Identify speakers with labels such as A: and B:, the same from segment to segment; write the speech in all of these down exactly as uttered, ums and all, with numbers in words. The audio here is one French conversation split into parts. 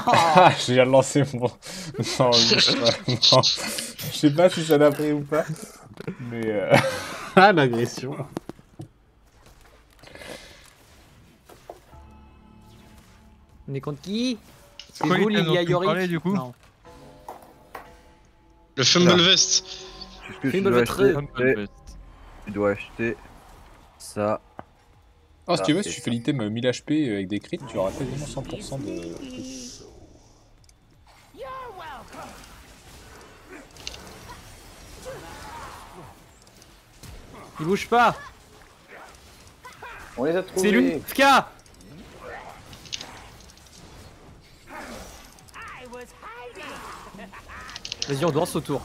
A: Ah, je viens de lancer mon... Non, je... non. Je sais pas si ça l'a pris ou pas. Mais... Euh... ah, l'agression.
B: On est contre qui? C'est
C: Quoi,
B: vous,
C: il t'a
B: Lilia
C: non plus
B: Yorick?
C: parlé, du coup?
B: Non.
D: Le Fumblevest.
E: Qu'est-ce que tu
B: Fumble
E: dois
B: Vetre.
E: acheter? Tu dois acheter ça.
A: Oh, si
E: Ah,
A: tu veux,
E: et
A: si tu
E: ça.
A: fais l'item mille H P avec des crits, tu auras quasiment cent pour cent de...
B: Il bouge pas.
F: On les a trouvés.
B: C'est lui, F K. Vas-y, on danse autour.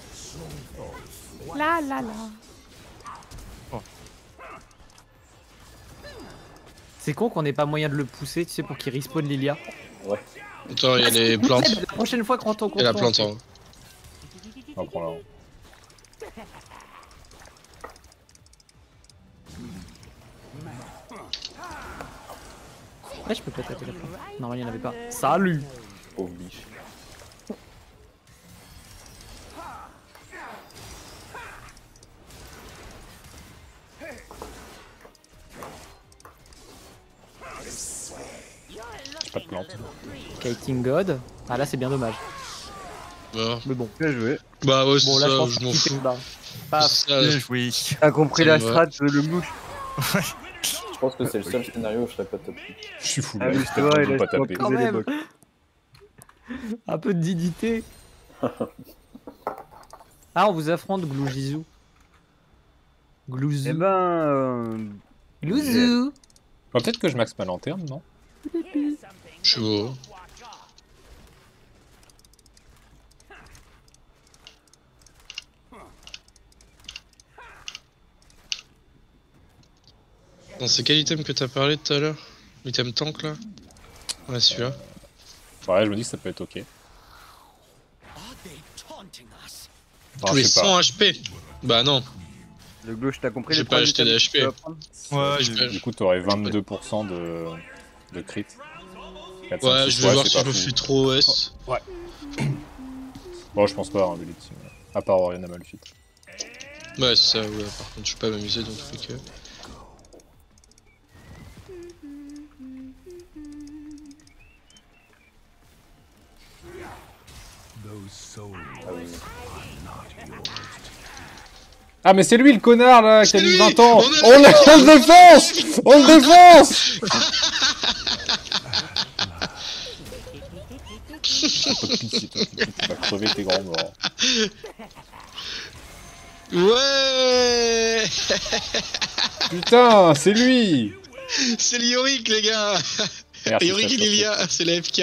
B: La la la.
C: Oh.
B: C'est con qu'on ait pas moyen de le pousser, tu sais, pour qu'il respawn Lilia.
F: Ouais.
D: Attends, il y a les plantes.
B: La prochaine fois quand on
D: Il y a la
B: comprend.
D: plante en haut.
A: On va prendre là.
B: Ouais, je peux pas taper la plante. Non, il y en avait pas. Salut.
F: Pauvre biche.
A: J'ai pas de plante.
B: Kiting God. Ah là, c'est bien dommage.
D: Bon.
B: Mais bon.
E: Bien joué.
D: Bah ouais, c'est
B: Bon, là, je
D: ça,
B: pense
D: je
B: que
D: m'en
B: tu
D: fous.
B: te barres. Paf.
D: Ça,
C: Bien joué.
E: T'as compris
D: Ça
E: la
D: me va.
E: strat de le bouche.
F: Je pense que c'est le seul scénario où je serais pas top.
A: Je suis fou.
E: Ah,
A: là,
E: mais
A: je
E: c'est
A: peux
E: vrai,
A: pas
E: laisse-moi
A: taper.
B: Quand
E: poser les
B: même.
E: blocs.
B: Un peu de dignité. Ah, on vous affronte, Gloujizou. Glouzou.
E: Eh ben... Euh...
B: Glouzou.
A: Bah, peut-être que je max ma lanterne, non?
D: je suis beau. Attends, c'est quel item que t'as parlé tout à l'heure? L'item tank là? Ouais, celui-là.
A: Ouais, je me dis que ça peut être ok.
D: Tous
A: Enfin,
D: les
A: je sais pas.
D: cent H P. Bah non.
E: Le glouche, t'as compris
D: J'ai
E: les
D: pas
E: trois
D: acheté
E: items
D: des
E: que tu
D: H P.
E: vas prendre
C: Ouais,
D: je
C: j'ai-
A: Du coup, t'aurais vingt-deux pour cent de... de crit. quatre, cinq,
D: Ouais,
A: six,
D: je vais voir
A: c'est
D: si je
A: pas
D: me
A: fou.
D: fais trop O S.
A: Bon, je pense pas, hein, de l'ultime. À part Oriana Malphite.
D: Ouais, c'est ça, ouais. Par contre, je vais pas m'amuser dans tous les cas.
A: Ah, mais c'est lui le connard là qui a
D: C'est
A: mis
D: lui.
A: vingt ans.
D: On
A: On,
D: a-
A: le, on le défonce. On le défonce. Pas de pitié, toi, tu vas crever tes grands morts.
D: Ouais.
A: Putain, c'est lui.
D: C'est Lyoric, les gars.
A: Merci,
D: Lyoric
A: ça,
D: et
A: ça,
D: Lilia, c'est la F K.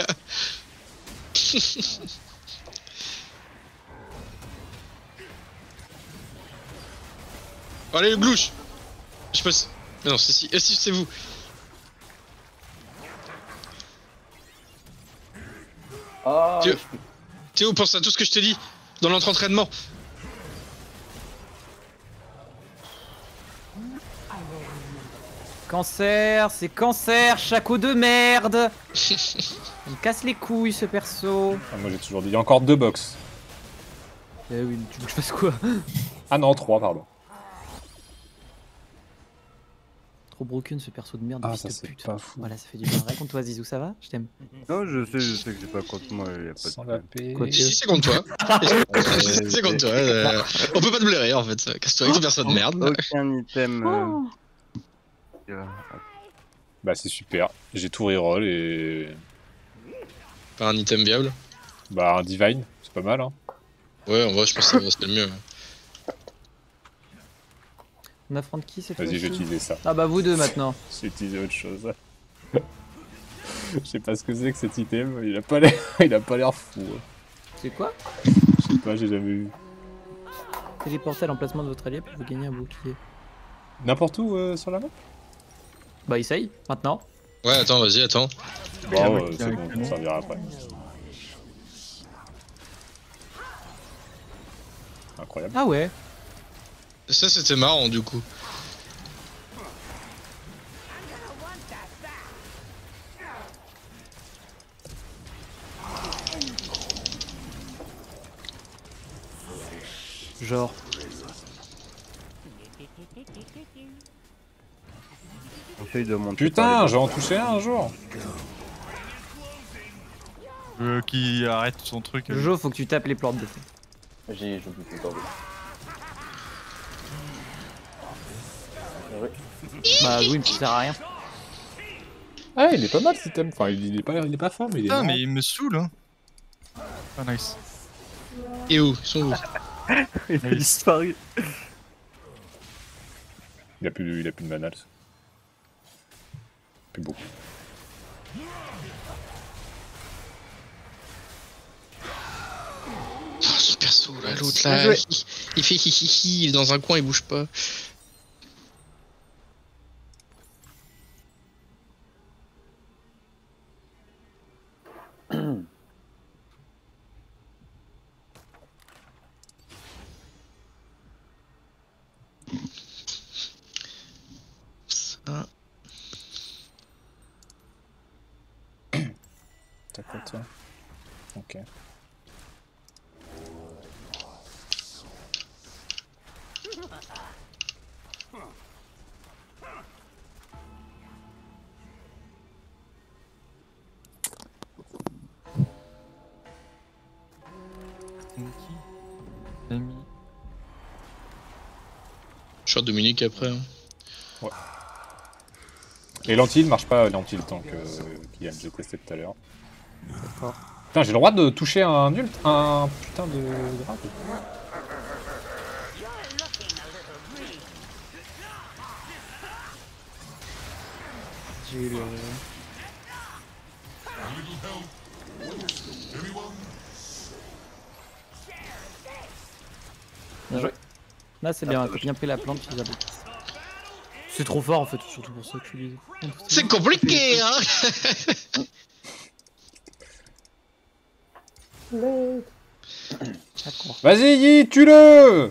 D: Allez, le glouche. Je passe. Ah non, c'est si. Eh si, c'est vous.
F: Ah,
D: Théo,
F: je peux-
D: Théo, pense à tout ce que je t'ai dit dans notre entraînement.
B: Cancer, c'est cancer, chaco de merde. Il me casse les couilles ce perso.
A: Ah, moi j'ai toujours dit, il y a encore deux box.
B: Eh oui, tu veux que je fasse quoi?
A: Ah non, trois, pardon.
B: Trop broken ce perso de merde,
A: Ah,
B: fils
A: ça
B: de
A: c'est
B: pute.
A: pas fou.
B: Voilà, ça fait du bien. Raconte-toi Zizou, ça va? Je t'aime.
E: Non, je sais, je sais que j'ai pas contre moi, y a pas de
A: Sans
E: problème.
A: la paix.
B: Quoi,
D: Et si, c'est contre toi. C'est contre toi. euh, On peut pas te blairer en fait. Casse-toi avec ton perso de merde.
E: Aucun item...
B: Oh.
E: euh, euh,
A: Bah c'est super. J'ai tout reroll et...
D: Pas un item viable.
A: Bah un divine, c'est pas mal hein.
D: Ouais, en vrai, je pense que ça va, c'était le mieux.
B: On affronte qui cette
A: Vas-y,
B: fois-ci?
A: j'ai utilisé ça.
B: Ah bah vous deux maintenant.
A: J'ai utilisé autre chose. Je sais pas ce que c'est que cet item, il a pas l'air, il a pas l'air fou. hein.
B: C'est quoi?
A: Je sais pas, j'ai jamais vu.
B: Téléportez à l'emplacement de votre allié pour vous gagner un bouclier.
A: N'importe où euh, sur la map.
B: Bah essaye, maintenant.
D: Ouais, attends, vas-y, attends.
A: Bon, euh, c'est bon, ça servira après. Incroyable.
B: Ah ouais.
D: Ça, c'était marrant du coup.
B: Genre.
E: Essaye de monter.
A: Putain,
E: par
A: je vais en toucher un un jour.
C: Euh, qui arrête son truc. euh.
B: Jojo, faut que tu tapes les plantes de feu.
F: J'ai j'oublie tout le temps. Oui.
B: Bah oui, mais ça sert à rien.
A: Ah, il est pas mal ce item. Enfin, il est pas, il est pas fort, mais il est.
C: Putain,
A: marrant.
C: mais il me saoule, hein. Ah, nice.
D: Et où? Ils sont où?
E: les- Il a disparu.
A: Il a plus, il a plus de mana. Plus beaucoup.
D: Oh, son perso là, l'autre là, il, il fait hi hi hi, il est dans un coin, il bouge pas. Ça.
A: T'as quoi toi? Ok.
C: Ami.
D: Je suis Dominique après. Hein.
A: Et lentilles marche pas, lentilles tant que Kylian, j'ai testé tout à l'heure.
B: D'accord.
A: Putain, j'ai le droit de toucher un ult, un putain de grave.
B: J'ai eu le. Bien joué. Là c'est bien, t'as bien pris la plante, Isabelle. C'est trop fort en fait, surtout pour ça que tu dis.
D: C'est compliqué, hein.
B: D'accord.
A: Vas-y, Yi, tue-le.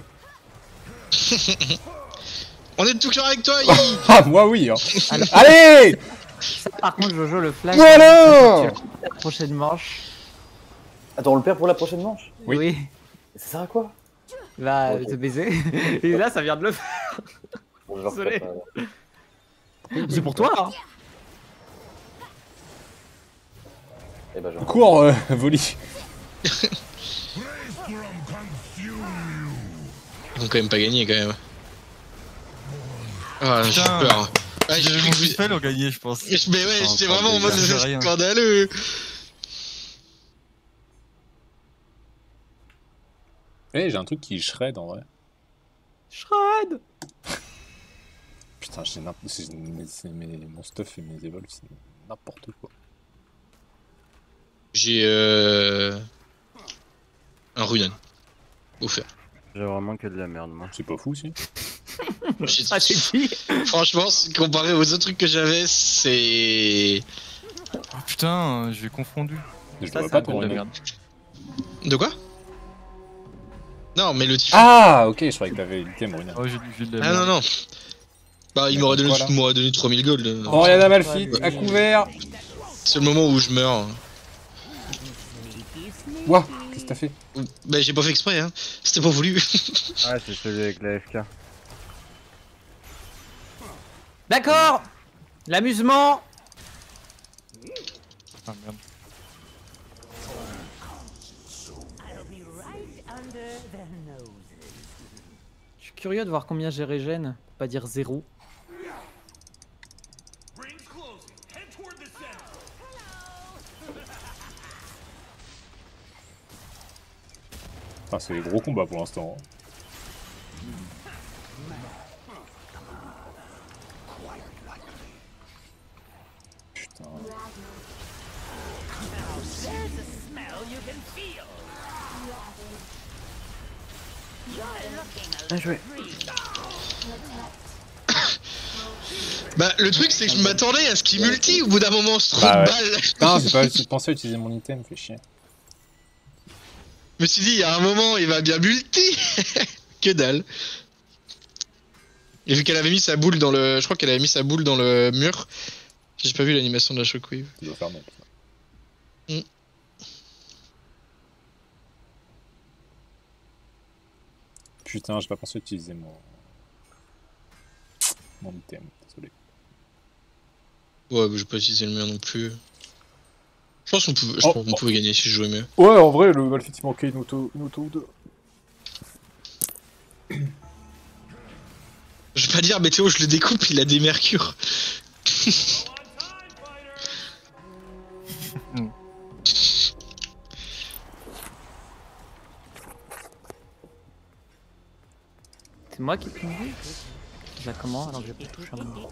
D: On est tout clair avec toi, Yi.
A: Ah, moi oui, hein.
B: Alors-
A: Allez.
B: Ça, par contre, Jojo, le flash.
A: Voilà.
B: La prochaine manche.
F: Attends, on le perd pour la prochaine manche?
A: Oui.
B: Oui.
F: Ça sert à quoi?
B: Va
F: Ok.
B: te baiser. Et là, ça vient de le faire.
F: Bon, je le refais
B: Désolé.
F: pas, alors.
B: C'est pour toi, hein.
F: Eh ben, je
A: Cours, euh, Voli.
D: Ils ont quand même pas gagné, quand même. Ah, j'ai
C: Putain.
D: peur. Ah,
C: Si
D: j'ai
C: j'avais
D: cru
C: mon
D: que vous-
C: spell, on gagnait, je pense.
D: Mais mais ouais,
E: Enfin,
D: j'étais
E: encore
D: vraiment en
E: des
D: mode
C: gars,
D: c'est
C: j'ai rien.
D: scandaleux.
A: Eh, j'ai un truc qui shred en vrai.
B: Shred.
A: Putain, j'ai n'importe c'est- mes- c'est mes- mon stuff et mes evols, c'est n'importe quoi.
D: J'ai euh... un Runan. Offert.
E: J'ai vraiment que de la merde, moi.
A: C'est pas fou, si.
D: J'ai-
B: Ah, c'est qui?
D: Franchement, comparé aux autres trucs que j'avais, c'est...
C: Oh putain, j'ai confondu.
A: Je
B: Ça,
A: vois
B: c'est
A: pas
B: un truc
A: ton
B: de
A: Runan.
B: merde.
D: De quoi? Non, mais le typhon.
A: Ah, ok, je croyais que t'avais l'item Runan.
C: Oh, j'ai j'ai de la
D: Ah
C: merde.
D: non, non. Bah, il
A: Mais
D: m'aurait donné,
A: voilà.
D: m'aurait donné trois mille gold. euh.
A: Oh, Oriana Malphite, à couvert.
D: C'est le moment où je meurs.
A: Ouah, qu'est-ce que t'as fait?
D: Bah, j'ai pas fait exprès, hein. C'était pas voulu.
E: Ah, c'est celui avec la F K.
B: D'accord. L'amusement.
C: Ah merde.
B: Je suis curieux de voir combien j'ai régène. Pour pas dire zéro.
A: Enfin, c'est des gros combats pour l'instant. Putain.
E: Bien joué.
D: Bah, le truc, c'est que je m'attendais à ce qu'il multi au bout d'un moment, c'est trop
A: Bah
D: de
A: ouais.
D: balles.
A: Putain, j'ai pas j'ai pensé à utiliser mon item, fait chier.
D: Je me suis dit, il y a un moment, il va bien multi. Que dalle. Et vu qu'elle avait mis sa boule dans le... Je crois qu'elle avait mis sa boule dans le mur. J'ai pas vu l'animation de la shockwave.
A: Tu dois faire mal.
D: Mm.
A: putain, j'ai pas pensé utiliser mon... mon item, désolé.
D: Ouais, bah, j'ai pas utilisé le mien non plus. Je pense qu'on pouvait, je
A: Oh,
D: pense qu'on
A: oh.
D: pouvait gagner si je jouais mieux.
A: Ouais, en vrai, le Malphite il manquait une auto, une auto ou deux.
D: Je vais pas dire, mais Théo, je le découpe, il a des mercures.
B: C'est moi qui ping. Bah comment alors que j'ai pas touché un moment.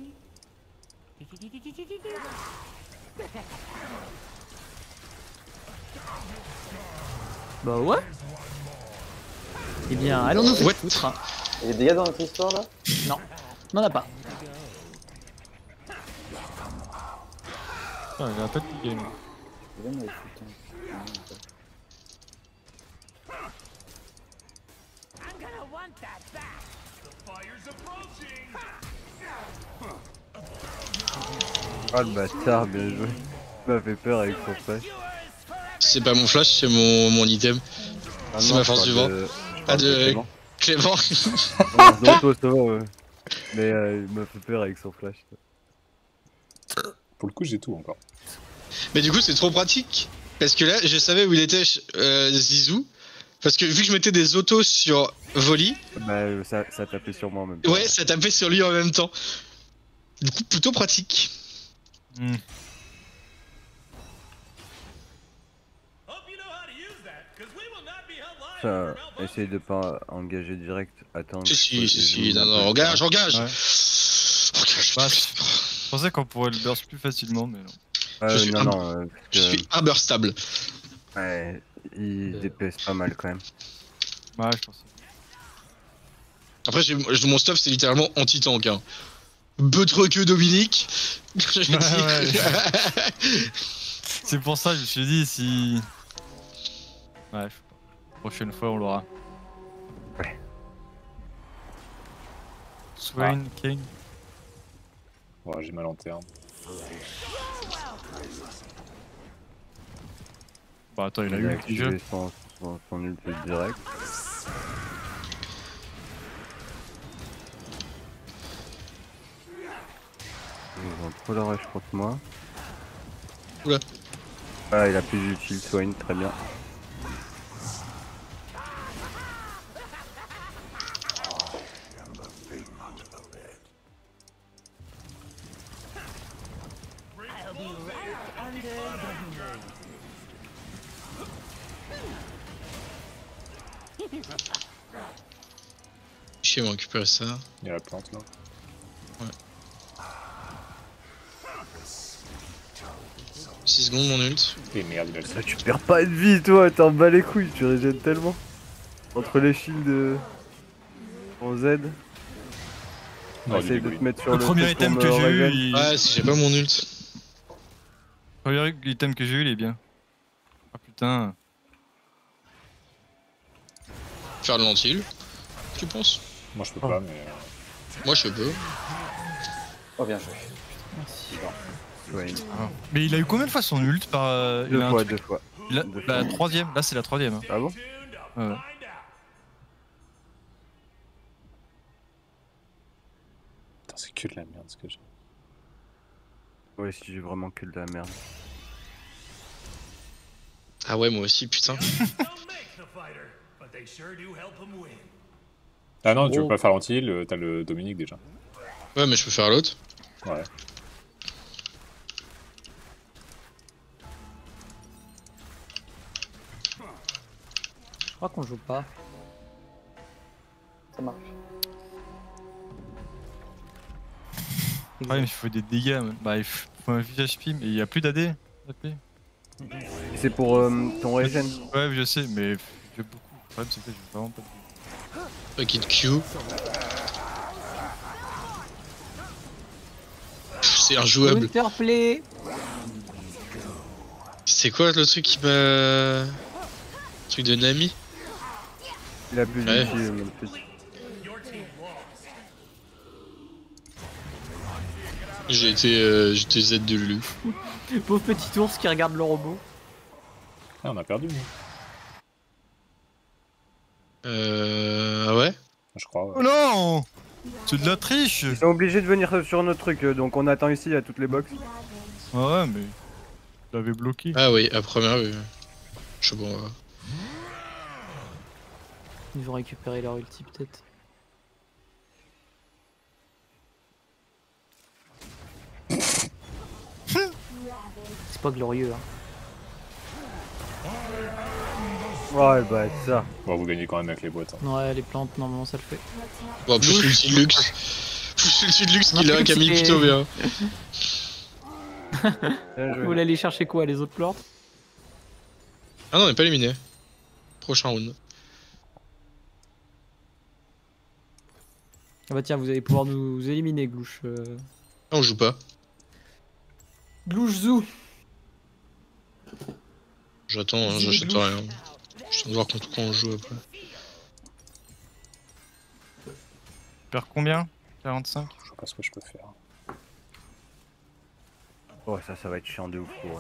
B: Bah ouais. Eh bien, allons-nous faire
D: What
B: foutre.
F: Il y a des dégâts dans notre histoire là?
B: Non, n'en a pas.
C: Putain, il a pas de game.
F: Viens, mais putain.
E: Ah le bâtard, bien joué. Il m'a fait peur avec son flash.
D: C'est pas mon flash, c'est mon, mon item.
E: Ah
D: C'est
E: non,
D: ma
E: je
D: force
E: parle
D: du vent.
E: de- je
D: Ah,
E: parle
D: de
E: Clément.
D: Clément.
E: Non, non, toi, ça va, ouais. Mais euh, il m'a fait peur avec son flash.
A: Pour le coup, j'ai tout encore.
D: Mais du coup, c'est trop pratique. Parce que là, je savais où il était, euh, Zizou. Parce que vu que je mettais des autos sur Volley,
E: Bah euh, ça, ça tapait sur moi en même temps.
D: ouais, ça tapait sur lui en même temps. Du coup, plutôt pratique.
C: Hmm.
E: Ça, essaye de pas engager direct, attendre.
D: Si, si,
E: et
D: si, si,
E: jouer
D: non,
E: un
D: non,
E: peu.
D: engage, engage.
C: Ouais.
D: Engage.
C: Bah, je pensais qu'on pourrait le burst plus facilement, mais non.
E: Ah,
D: je
E: euh,
D: suis
E: non,
D: un-
E: non, euh, parce
D: Je
E: que,
D: suis imburstable.
E: ouais, il
B: Euh.
E: D P S pas mal quand même.
C: Ouais, je pensais.
D: Après, j'ai- je- mon stuff, c'est littéralement anti-tank. Hein. Beutre que Dominique. Je veux
C: Ouais,
D: dire.
C: C'est pour ça que je me suis dit si. Ouais, je sais pas. Prochaine fois, on l'aura.
E: Ouais.
C: Swain, King.
A: Ouais, j'ai ma lanterne.
C: Bah, attends, il a
E: Il a
C: eu le petit jeu.
E: activé son, son, son ulti direct. Ils ont trop la rush contre moi.
D: Oula.
E: Ah, il a plus d'utile Swain, très bien.
D: Je vais récupérer ça.
A: Il y a la plante là.
D: six secondes, mon ult.
A: Et merde, il a le
E: Ah,
A: sac.
E: tu perds pas de vie, toi, t'en bats les couilles, tu régènes tellement. Entre les shields euh, en Z,
A: Non,
E: essaye de te mettre sur
C: Le
E: le,
C: premier
E: fait
C: item
E: qu'on
C: que
E: me
C: j'ai eu,
E: Raven.
C: il...
D: Ouais, si j'ai pas mon ult.
C: Le premier item que j'ai eu, il est bien. Ah putain.
D: Faire de l'anti tu penses?
A: Moi, je peux pas, mais. euh,
D: Moi, je peux.
F: Oh, bien joué.
E: Swain.
C: Ah. Mais il a eu combien de fois son ult par. euh, il
E: Deux
C: a un
E: fois,
C: truc-
E: deux fois.
C: il a-
E: deux
C: La
E: fois.
C: troisième, là c'est la troisième. Hein.
E: Ah bon?
C: Ouais, ouais.
A: Putain, c'est que de la merde ce que j'ai.
E: Ouais, si j'ai vraiment que de la merde.
D: Ah ouais, moi aussi, putain.
A: Ah non, tu
B: Oh.
A: veux pas faire l'anti-heal, euh, t'as le Dominique déjà.
D: Ouais, mais je peux faire l'autre.
A: Ouais.
B: Je crois qu'on joue pas.
F: Ça marche.
C: Ouais, mais il faut des dégâts. Man. Bah, il faut un H P, mais il y a plus d'A D.
E: C'est pour euh, ton régène.
C: Ouais, je sais, mais j'ai beaucoup. Le problème, c'est que j'ai vraiment pas de dégâts.
D: Paquet de Q. Pff, C'est injouable.
B: Counterplay.
D: C'est quoi le truc qui m'a. Le truc de Nami?
E: Il a plus
D: Ouais.
E: d'ulti, euh, mon petit.
D: J'ai été, euh, j'étais Z de Lulu.
B: Pauvre petit ours qui regarde le robot.
A: Ah, on a perdu, nous.
D: Euh. Ah ouais?
A: Je crois. Ouais.
C: Oh non! C'est de la triche!
E: Ils sont obligés de venir sur notre truc, euh, donc on attend ici à toutes les box.
C: Ah ouais, mais. Je l'avais bloqué.
D: Ah oui, à première vue. Je sais bon. Ouais.
B: Ils vont récupérer leur ulti peut-être. C'est pas glorieux hein.
E: Ouais, bah ça.
A: Bon, vous gagnez quand même avec les boîtes. Hein.
B: Ouais les plantes normalement ça le fait.
D: Bon, plus l'ulti de luxe. Plus l'ulti de luxe
B: Non,
D: qu'il a,
B: plus
D: qui a mis
B: c'est-
D: plutôt bien.
E: Bien
B: Vous
E: joué.
B: voulez aller chercher quoi les autres plantes?
D: Ah non, on n'est pas éliminé. Prochain round.
B: Ah bah tiens vous allez pouvoir nous éliminer Glouche. Euh...
D: Ah, on joue pas.
B: Glouche Zou.
D: J'attends, hein, j'achète rien. Je de voir contre quoi on joue après.
C: Tu perds combien? quarante-cinq?
A: Je sais pas ce que je peux faire.
E: Oh, ça, ça va être chiant de ouf pour eux.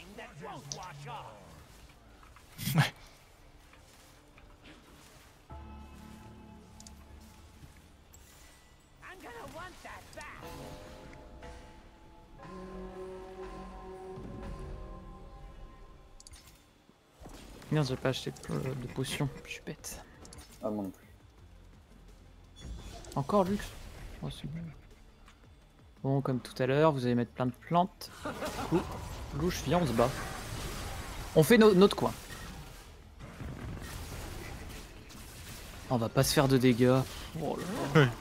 B: Merde j'ai pas acheté de, de potions, je suis bête.
F: Ah, moi non plus.
B: Encore luxe. Oh, c'est bon. Bon, comme tout à l'heure, vous allez mettre plein de plantes. Coup. Louche, viens, on se bat. On fait no- notre coin. On va pas se faire de dégâts. Oh là là.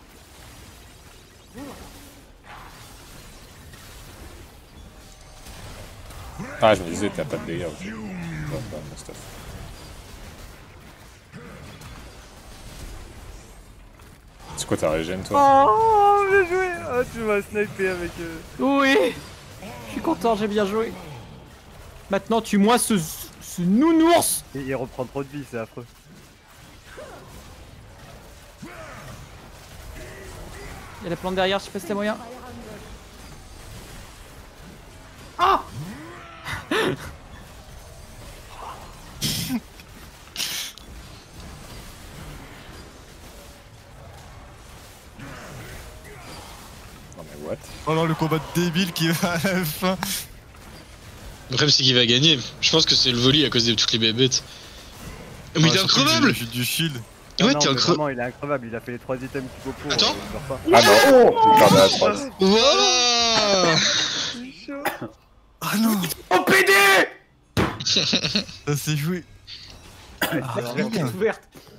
A: Ah, je me disais, t'as pas de dégâts. Ok. Ouais, bah, bon stuff. C'est quoi ta régène, toi?
E: Oh, bien joué. Oh, tu m'as snipé avec... Euh...
B: Oui. Je suis content, j'ai bien joué. Maintenant, tue-moi ce, ce nounours.
E: Il il reprend trop de vie, c'est affreux.
B: Il y a la plante derrière, je sais pas si t'as moyen. Ah.
A: Non, mais what?
C: Oh non, le combat débile qui va à la fin.
D: Le problème, c'est qu'il va gagner. Je pense que c'est le volley à cause de toutes les bébêtes. Mais
C: Ouais,
D: il est
C: surtout que
D: increvable!
C: J'ai j'ai du shield.
E: Non,
D: Ouais,
E: non,
D: t'es
E: mais
D: increvable.
E: vraiment, il est increvable. Il a fait les trois items qu'il faut pour.
D: Attends.
E: euh, il meurt pas.
A: Ah non! J'ai perdu la trace.
D: Voilà!
C: Ah non!
B: Oh P D.
C: Ça s'est joué. Ah, merde.
B: Ouverte.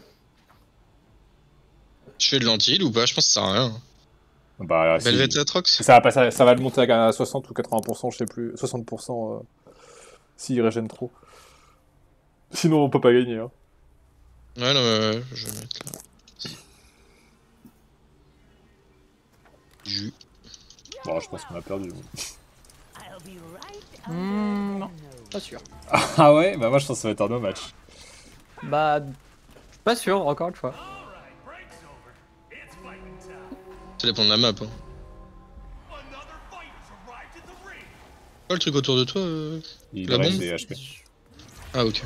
D: Je fais de l'anti ou pas? Je pense que ça sert à rien.
A: Bah, si.
D: Velvet Atrox?
A: Ça va, passer, ça va le monter à soixante ou quatre-vingts pour cent, je sais plus. soixante pour cent euh, s'il régène trop. Sinon, on peut pas gagner. Hein.
D: Ouais, non, ouais, ouais, je vais mettre là. Jus.
A: Bon, je pense qu'on a perdu.
B: Mmh, non, pas sûr.
A: Ah ouais? Bah, moi, je pense que ça va être un no match.
B: Bah, pas sûr, encore une fois.
D: Ça dépend de la map. Hein. Quoi le truc autour de toi euh...
A: Il
D: La
A: reste
D: bombe
A: des H P.
D: Ah, ok.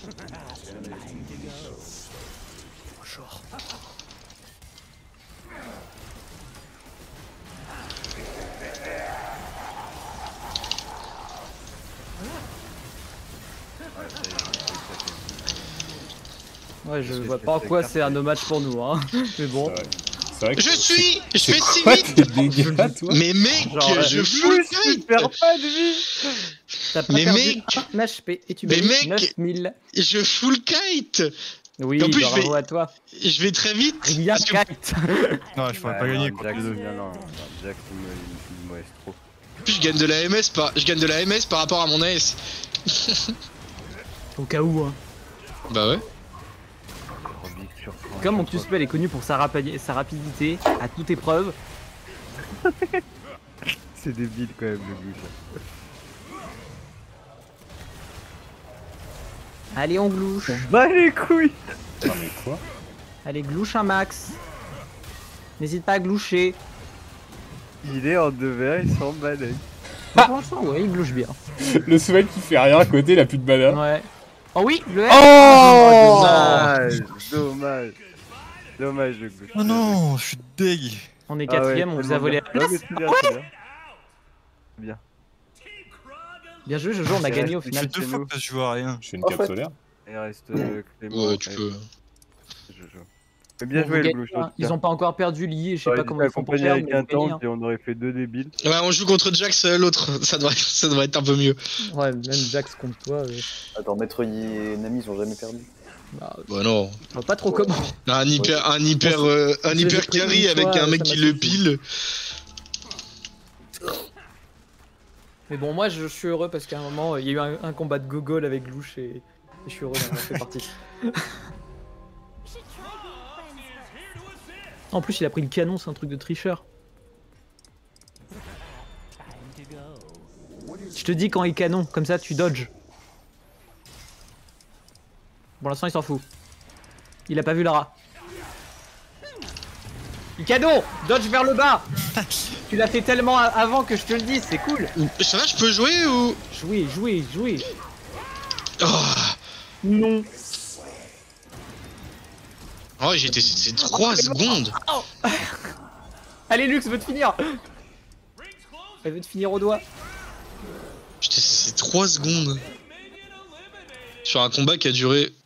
B: Ouais, je
E: C'est-
B: vois
E: c'est-
B: pas en
E: c'est
B: quoi
E: clair.
B: c'est un no match pour nous, hein. Mais bon.
A: Ouais. C'est vrai que
D: Je
A: c'est-
D: suis! Je
A: c'est
D: fais si
A: quoi
D: vite!
A: tes dégâts, toi?
D: Mais mec,
B: Genre,
D: je
B: euh,
D: full
E: Tu
D: kite!
E: perds pas de vie.
B: T'as pas
D: Mais
B: perdu
D: mec.
B: un H P et tu
D: Mais
B: mérites
D: mec.
B: neuf mille.
D: Je full kite!
B: Oui,
D: En plus, je
B: bravo
D: vais-
B: à toi.
D: Je vais très vite!
B: Rien
D: parce que
B: kite.
C: Non, je pourrais
E: Ouais,
C: pas gagner
E: non,
C: contre
E: Jax,
C: les deux.
E: non, non, non, Jax, il me, il me moleste trop.
D: en plus, je gagne de la M S par... je gagne de la M S par rapport à mon A S.
B: Au cas où, hein.
D: Bah ouais.
E: Robic surprend à
B: Comme mon
E: chaque fois.
B: Q-Spell est connu pour sa, rapidi- sa rapidité à toute épreuve.
E: C'est débile quand même le but.
B: Allez, on glouche.
E: Bah les couilles.
A: Non, mais quoi?
B: Allez, glouche un max. N'hésite pas à gloucher.
E: Il est en deux verres, il s'en balèque.
B: Pour l'instant, ouais, il glouche bien.
A: Le Swain qui fait rien à côté, il a plus de mana.
B: Ouais. Oh oui, le F.
E: Oh dommage, dommage. Dommage le gauche.
C: Oh non, je suis deg.
B: On est
E: Ah ouais,
B: quatrième, on vous a
E: tellement
B: volé
E: bien.
B: la
E: Ouais,
B: place.
E: mais c'est bien, c'est bien. C'est bien.
B: Bien joué, Jojo, on a gagné au
C: Je
B: final.
C: suis deux
E: c'est
C: fois
E: nous.
C: que je joue à rien.
A: Je suis une
F: En
A: cape
F: fait.
A: solaire.
E: Il reste euh, Clément.
D: Ouais, tu
E: et
D: peux.
E: Jojo. Mais bien
B: Bon,
E: joué
B: vous
E: le
B: gagnez,
E: gauche.
B: hein. Ils ont pas encore perdu lié, je sais
E: Ouais,
B: pas
E: j'étais
B: comment ils font pour
E: accompagné
B: perdre,
E: avec
B: mais
E: un
B: vous gagnez,
E: tank et on aurait fait deux débiles.
D: Ouais, on joue contre Jax, euh, l'autre. Ça devrait, ça devrait être un peu mieux.
B: hein. Ouais, même Jax contre toi, euh,
F: Attends, Maître Yi et Nami, ils ont jamais perdu.
B: bah,
D: Bah non.
B: je vois pas trop comment.
D: Un hyper, un hyper, euh, un
B: Je les ai
D: hyper
B: pris
D: carry
B: une
D: avec
B: fois,
D: un mec
B: ça
D: qui
B: m'a
D: le
B: suffi.
D: pile.
B: Mais bon, moi je suis heureux parce qu'à un moment, il y a eu un, un combat de gogol avec Louche et, et je suis heureux d'en avoir fait partie. En plus, il a pris le canon, c'est un truc de tricheur. Je te dis quand il canon, comme ça tu dodges. Pour l'instant, il s'en fout. Il a pas vu Lara. Il canon, dodge vers le bas. Tu l'as fait tellement a- avant que je te le dis, c'est cool.
D: Ça va, je peux jouer ou.
B: Jouez, jouez, jouez.
D: Oh,
B: Non.
D: oh j'ai été. C'est trois secondes.
B: Allez, Lux veut te finir. Elle veut te finir au doigt.
D: Putain, c'est trois secondes. Sur un combat qui a duré